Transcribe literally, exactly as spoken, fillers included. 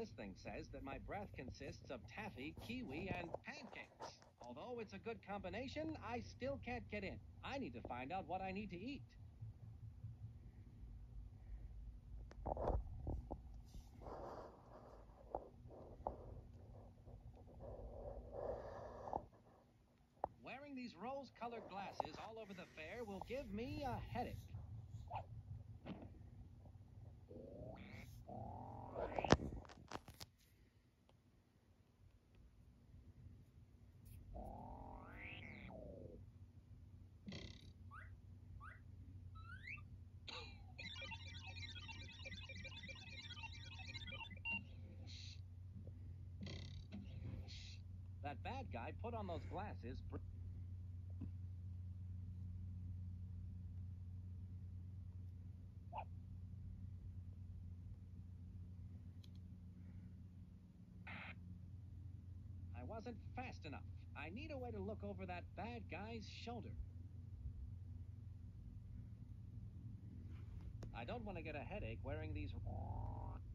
this thing says that my breath consists of taffy, kiwi, and pancakes. Although it's a good combination, I still can't get in. I need to find out what I need to eat. Wearing these rose-colored glasses all over the fair will give me a headache. That bad guy put on those glasses. I wasn't fast enough. I need a way to look over that bad guy's shoulder. I don't want to get a headache wearing these...